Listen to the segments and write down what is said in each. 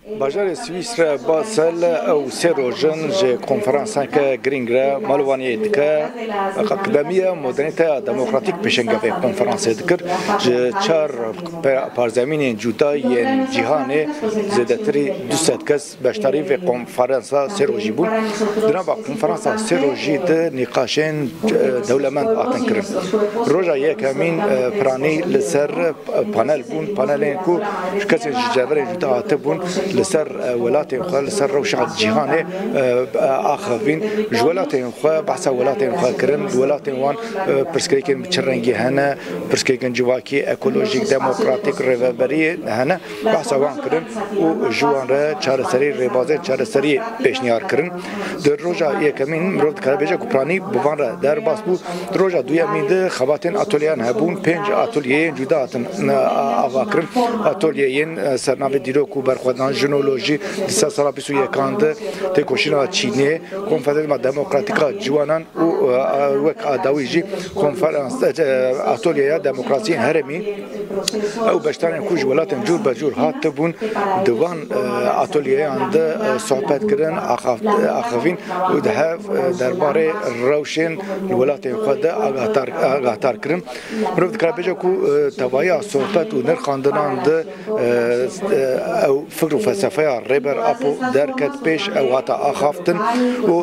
باجار سويسرا باسل او سيروجن جي كونفرنسا كغرينغرا مالواني دكا اكاديميه مدرنيتا ديمقراطيك بيشنغا في كونفرنس دكر جي تشار بارزامين جوداي جهاني زدتري دوسات كاس باشتري في كونفرنسا سيروجيبون درابا كونفرنسا سيروجي د نقاشين دولمان اتنكر روجا يكامين براني لسر بانل بون بانلين كو كاس جابري جودا تبون لسر ولاتين خو لسر روشة جهاني آخرين جولاتين خو بحث ولاتين خو كرن ولاتين وان برسكيكن بتشرنجي هنا برسكيكن جواكي اكولوجيك ديمقراطيك ريفابري هنا بحث وان كرن وجوان را چارسري ريبازه چارسري بيشنيار كرن در روجا يكمين مرود كاربيجا كوبراني بوان را در باس بو روجا دويا ميد خواتين اتوليان هبون پنج اتوليه جداتن اواكرن اتوليين سرناوي ديروكو برخدان جنولوژی دسته سال 21 تکوشینا چینی کنفرانس دموکراتیکا جوانان و وک آداویجی کنفرانس اتولیه دموکراسی هرمی او بشترین کوچ ولاتن جور بجور هات بون دوان اتولیه اند صحبت کردن آخوین و ده درباره روشن ولاتن خود آگاهتر کردن مرد کربیجا کو توایی صحبت و نرخاندنان ده او فکر و فلسفه ریبر اپو درکت پیش او هاتا آخافتن و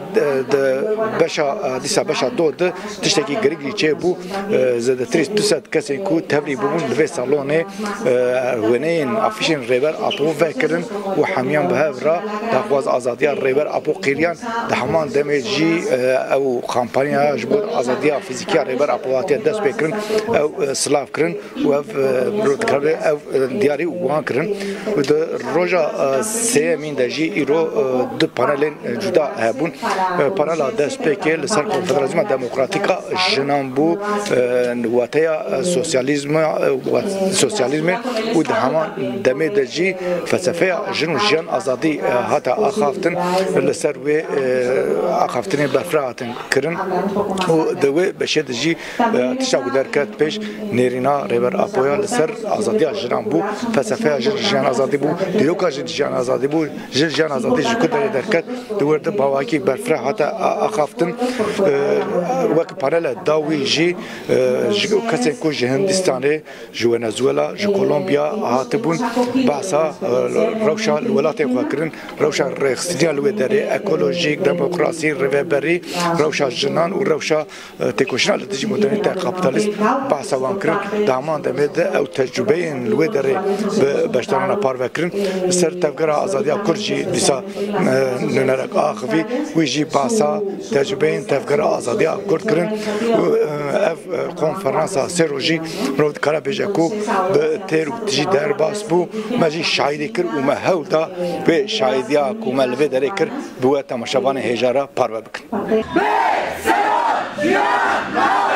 بشا دیسا بشا دود تشتکی گریگی چه بو زده تریس دوست کسی کو تبری بون لوی سالونه ونین افیشن ریبر اپو فکرن و حمیان به را دخواز آزادی ریبر اپو قیریان دهمان دمیجی او کمپانیا جبور آزادی فیزیکی ریبر اپو هاتی دست بکرن او سلاف کرن و رود کرده او دیاری وان کرن و روجا سيمين دجي إيرو دو بانلين جدا هبون بانلا دسبيكيل سر كونفدراليزم ديمقراطيكا جنامبو واتيا سوسياليزم ودهما دمي دجي فلسفه جنو جان ازادي هاتا اخافتن لسر و اخافتن بفراتن كرن ودوي بشدجي تشاو دركات بيش نيرينا ريبر ابويا لسر ازادي جنامبو فلسفه جان ازادي بو دیروکا جان آزادی بود جان آزادی جو کدر درکت دورده باواکی برفره حتی آخافتن وقت پارل داوی جی کسی کو هندستانه جو ونزوئلا جو کولومبیا هاتبون بحثا روشا الولات خواکرن روشا رخصتیا لوی داره اکولوژیک دموکراسی ریوبری روشا جنان و روشا تکوشنا لدیجی مدرنیته کاپیتالیست بحثا وان کرن دامان دمید او تجربه لوی داره باشتران پارو کرن سر تفکر آزادی کرجی دیسا ننرک آخوی ویجی باسا تجربه تفکر آزادی کرد کرن اف کنفرانس سروجی مرود کارا بجاکو به تیر و تجی در باس بو مجی شاعری کر و مهول دا به شاعریا کو ملوه داره کر بو تماشاوان هجارا پارو بکن.